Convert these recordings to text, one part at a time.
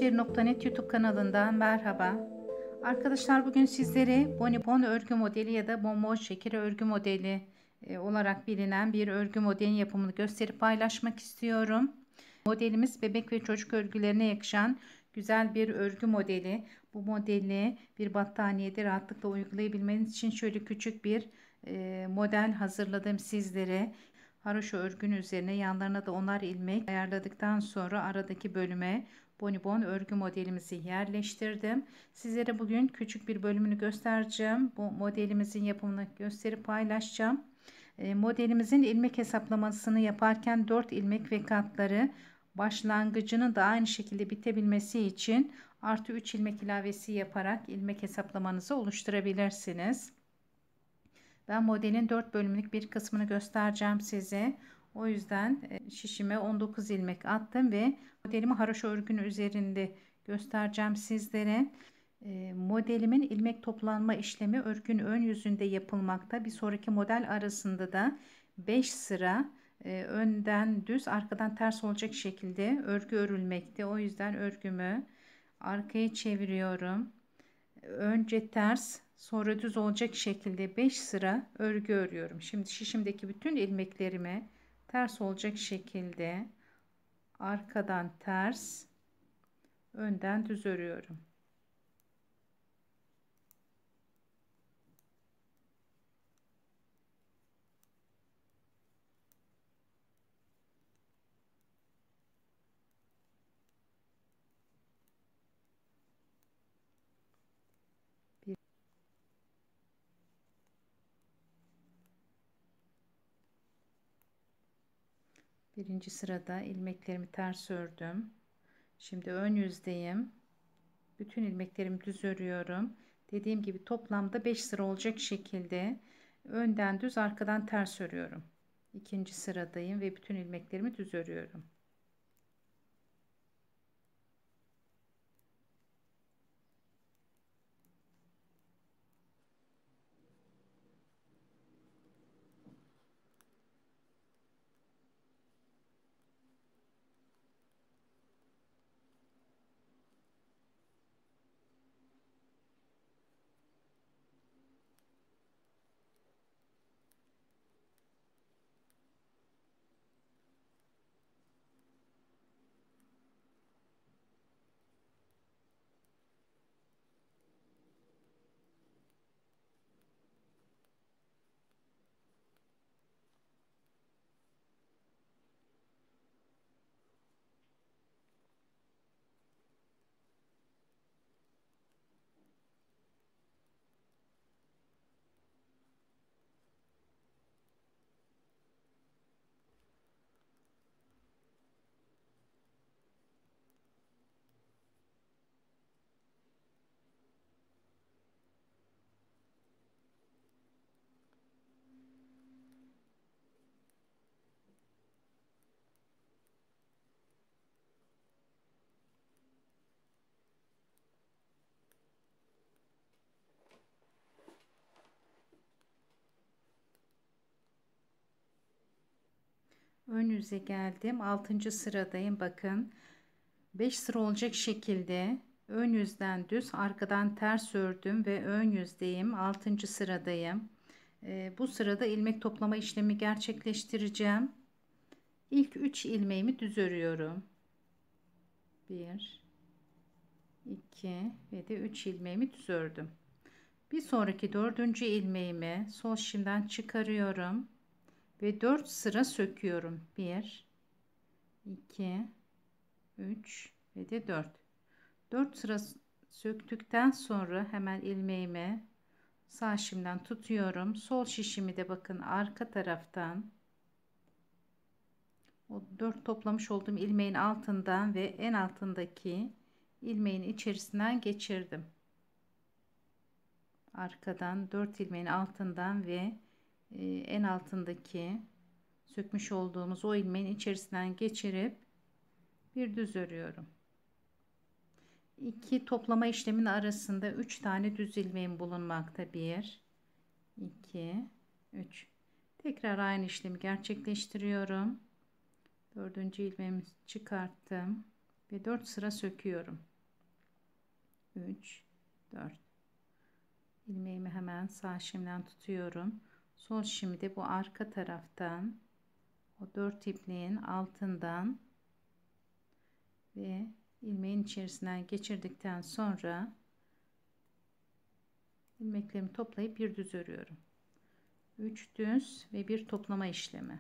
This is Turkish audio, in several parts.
Örgüişleri.net YouTube kanalından merhaba. Arkadaşlar bugün sizlere bonibon örgü modeli ya da bonbon şekeri örgü modeli olarak bilinen bir örgü modelin yapımını gösterip paylaşmak istiyorum. Modelimiz bebek ve çocuk örgülerine yakışan güzel bir örgü modeli. Bu modeli bir battaniyede rahatlıkla uygulayabilmeniz için şöyle küçük bir model hazırladım sizlere. Haroşa örgünün üzerine yanlarına da 10'ar ilmek ayarladıktan sonra aradaki bölüme bonibon örgü modelimizi yerleştirdim. Sizlere bugün küçük bir bölümünü göstereceğim. Bu modelimizin yapımını gösterip paylaşacağım. Modelimizin ilmek hesaplamasını yaparken 4 ilmek ve katları başlangıcının da aynı şekilde bitebilmesi için artı 3 ilmek ilavesi yaparak ilmek hesaplamanızı oluşturabilirsiniz. Ben modelin 4 bölümlük bir kısmını göstereceğim size. O yüzden şişime 19 ilmek attım ve modelimi haroşa örgünün üzerinde göstereceğim sizlere. Modelimin ilmek toplanma işlemi örgünün ön yüzünde yapılmakta. Bir sonraki model arasında da 5 sıra önden düz arkadan ters olacak şekilde örgü örülmekte. O yüzden örgümü arkaya çeviriyorum. Önce ters sonra düz olacak şekilde 5 sıra örgü örüyorum. Şimdi şişimdeki bütün ilmeklerimi ters olacak şekilde arkadan ters önden düz örüyorum. Birinci sırada ilmeklerimi ters ördüm. Şimdi ön yüzdeyim. Bütün ilmeklerimi düz örüyorum. Dediğim gibi toplamda 5 sıra olacak şekilde önden düz arkadan ters örüyorum. İkinci sıradayım ve bütün ilmeklerimi düz örüyorum. Ön yüze geldim. 6. sıradayım. Bakın 5 sıra olacak şekilde ön yüzden düz arkadan ters ördüm ve ön yüzdeyim. 6. sıradayım. Bu sırada ilmek toplama işlemi gerçekleştireceğim. İlk 3 ilmeğimi düz örüyorum. 1 2 ve de 3 ilmeğimi düz ördüm. Bir sonraki 4. ilmeğimi sol şimdiden çıkarıyorum ve 4 sıra söküyorum. 1 2 3 ve de 4. 4 sıra söktükten sonra hemen ilmeğimi sağ şimdiden tutuyorum. Sol şişimi de bakın arka taraftan o 4 toplamış olduğum ilmeğin altından ve en altındaki ilmeğin içerisinden geçirdim. Arkadan 4 ilmeğin altından ve en altındaki sökmüş olduğumuz o ilmeğin içerisinden geçirip bir düz örüyorum. 2 toplama işleminin arasında 3 tane düz ilmeğim bulunmakta. 1 2 3. Tekrar aynı işlemi gerçekleştiriyorum. 4. ilmeğimi çıkarttım ve 4 sıra söküyorum. 3, 4. İlmeğimi hemen sağ şimdiden tutuyorum. Sol şimdi bu arka taraftan o 4 ipliğin altından ve ilmeğin içerisinden geçirdikten sonra ilmeklerimi toplayıp bir düz örüyorum. 3 düz ve bir toplama işlemi.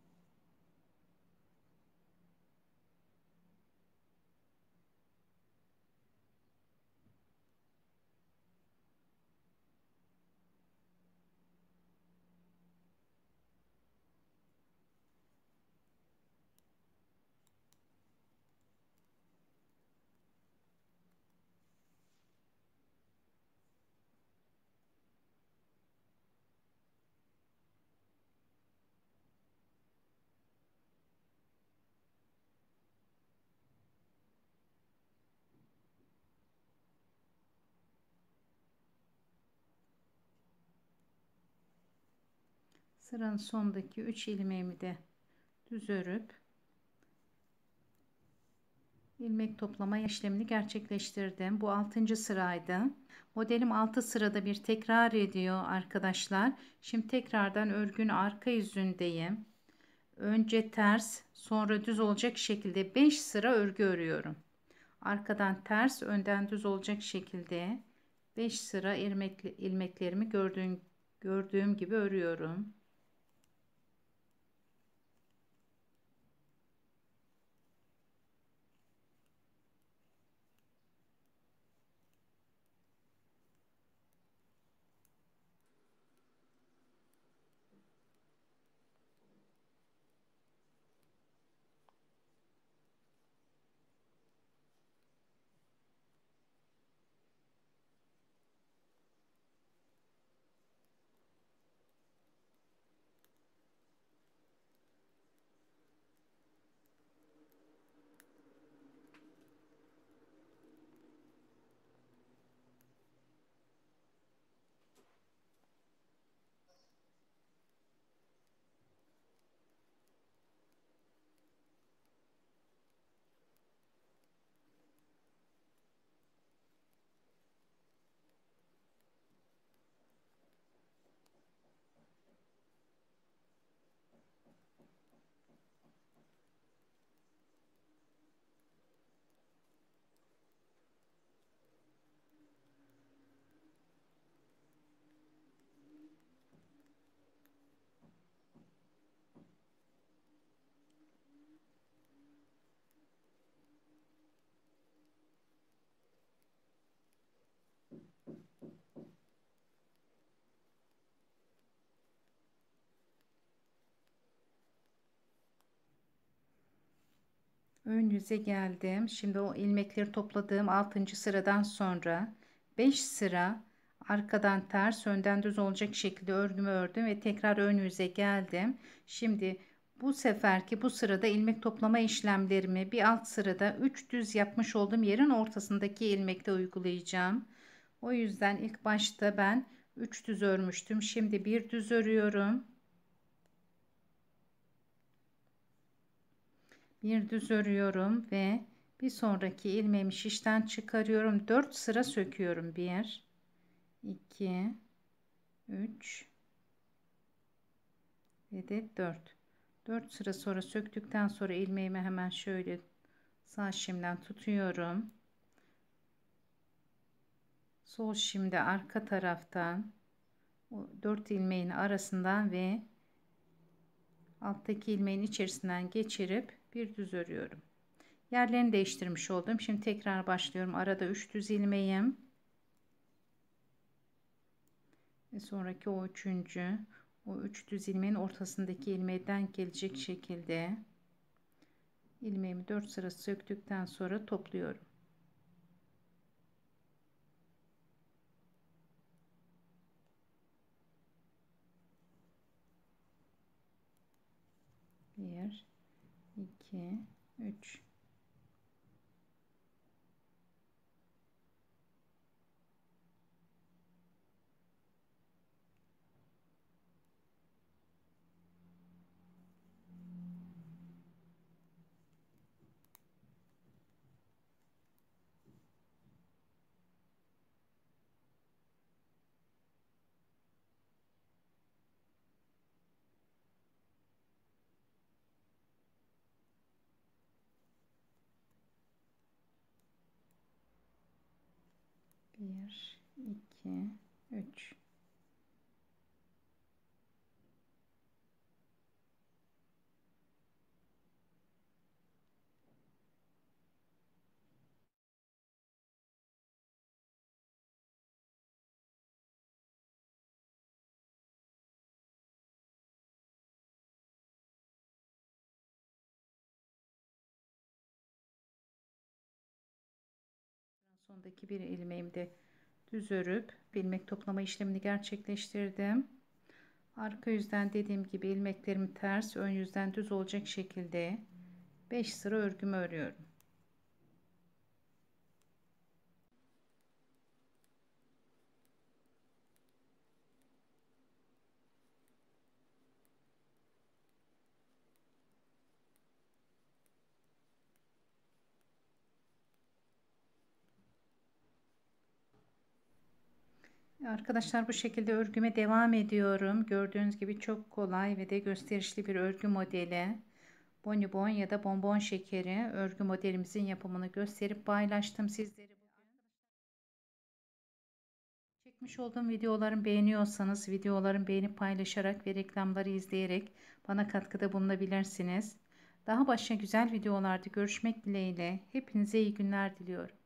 Sıranın sondaki 3 ilmeğimi de düz örüp ilmek toplama işlemini gerçekleştirdim. Bu 6. sıraydı. Modelim 6 sırada bir tekrar ediyor arkadaşlar. Şimdi tekrardan örgünün arka yüzündeyim. Önce ters, sonra düz olacak şekilde 5 sıra örgü örüyorum. Arkadan ters, önden düz olacak şekilde 5 sıra ilmeklerimi gördüğüm gibi örüyorum. Ön yüze geldim. Şimdi o ilmekleri topladığım 6. sıradan sonra 5 sıra arkadan ters, önden düz olacak şekilde örgümü ördüm ve tekrar ön yüze geldim. Şimdi bu seferki bu sırada ilmek toplama işlemlerimi bir alt sırada 3 düz yapmış olduğum yerin ortasındaki ilmekte uygulayacağım. O yüzden ilk başta ben 3 düz örmüştüm. Şimdi bir düz örüyorum. Bir düz örüyorum ve bir sonraki ilmeğimi şişten çıkarıyorum. 4 sıra söküyorum. 1 2 3 ve de 4 sıra sonra söktükten sonra ilmeğimi hemen şöyle sağ şimdiden tutuyorum. Sol şimdi arka taraftan o 4 ilmeğin arasından ve alttaki ilmeğin içerisinden geçirip bir düz örüyorum. Yerlerini değiştirmiş oldum. Şimdi tekrar başlıyorum. Arada 3 düz ilmeğim ve sonraki o üçüncü, o 3 düz ilmeğin ortasındaki ilmeğe denk gelecek şekilde ilmeğimi 4 sıra söktükten sonra topluyorum. Bir, iki, üç. Bir, iki, üç. Sondaki bir ilmeğimi de düz örüp ilmek toplama işlemini gerçekleştirdim. Arka yüzden dediğim gibi ilmeklerimi ters, ön yüzden düz olacak şekilde 5 sıra örgümü örüyorum. Arkadaşlar bu şekilde örgüme devam ediyorum. Gördüğünüz gibi çok kolay ve de gösterişli bir örgü modeli. Bonibon ya da bonbon şekeri örgü modelimizin yapımını gösterip paylaştım sizlere bugün. Çekmiş olduğum videolarımı beğeniyorsanız videolarımı beğenip paylaşarak ve reklamları izleyerek bana katkıda bulunabilirsiniz. Daha başka güzel videolarda görüşmek dileğiyle. Hepinize iyi günler diliyorum.